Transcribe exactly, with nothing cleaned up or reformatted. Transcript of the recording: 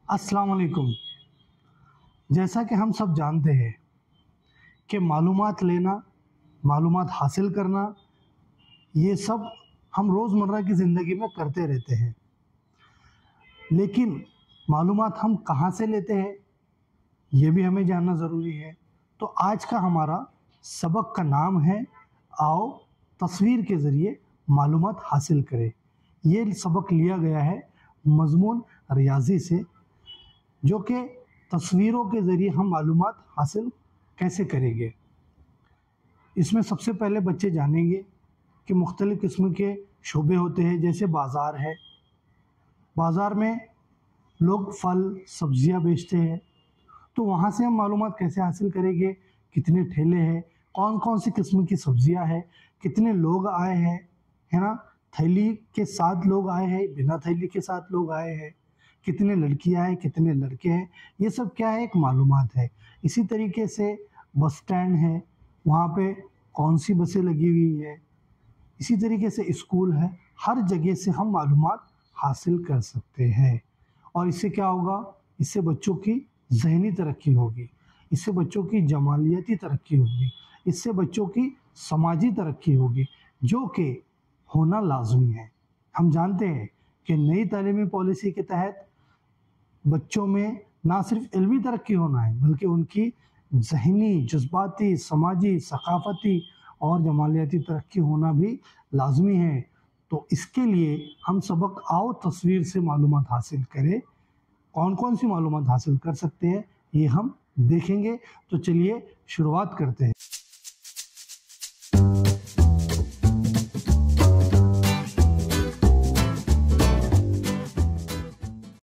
अस्सलाम वालेकुम। जैसा कि हम सब जानते हैं कि मालूमात लेना, मालूमात हासिल करना, ये सब हम रोज़मर्रा की ज़िंदगी में करते रहते हैं। लेकिन मालूमात हम कहाँ से लेते हैं, ये भी हमें जानना ज़रूरी है। तो आज का हमारा सबक का नाम है आओ तस्वीर के ज़रिए मालूमात हासिल करें। ये सबक लिया गया है मज़मून रियाज़ी से, जो कि तस्वीरों के ज़रिए हम मालूमात हासिल कैसे करेंगे। इसमें सबसे पहले बच्चे जानेंगे कि मुख्तलिफ़ किस्म के शोबे होते हैं। जैसे बाज़ार है, बाज़ार में लोग फल सब्ज़ियाँ बेचते हैं, तो वहाँ से हम मालूमात कैसे हासिल करेंगे, कितने ठेले हैं, कौन कौन सी किस्म की सब्ज़ियाँ हैं, कितने लोग आए हैं, है ना, थैली के साथ लोग आए हैं, बिना थैली के साथ लोग आए हैं, कितने लड़कियाँ हैं, कितने लड़के हैं, ये सब क्या है, एक मालूमात है। इसी तरीके से बस स्टैंड है, वहाँ पे कौन सी बसें लगी हुई है। इसी तरीके से स्कूल है, हर जगह से हम मालूमात हासिल कर सकते हैं। और इससे क्या होगा, इससे बच्चों की ज़हनी तरक्की होगी, इससे बच्चों की जमालियाती तरक्की होगी, इससे बच्चों की समाजी तरक्की होगी, जो कि होना लाजमी है। हम जानते हैं कि नई तालीमी पॉलिसी के तहत बच्चों में ना सिर्फ इल्मी तरक्की होना है, बल्कि उनकी ज़हनी, जज्बाती, समाजी, सकाफ़ती और जमालियाती तरक्की होना भी लाजमी है। तो इसके लिए हम सबक आओ तस्वीर से मालूमात हासिल करें। कौन कौन सी मालूमात हासिल कर सकते हैं, ये हम देखेंगे। तो चलिए शुरुआत करते हैं।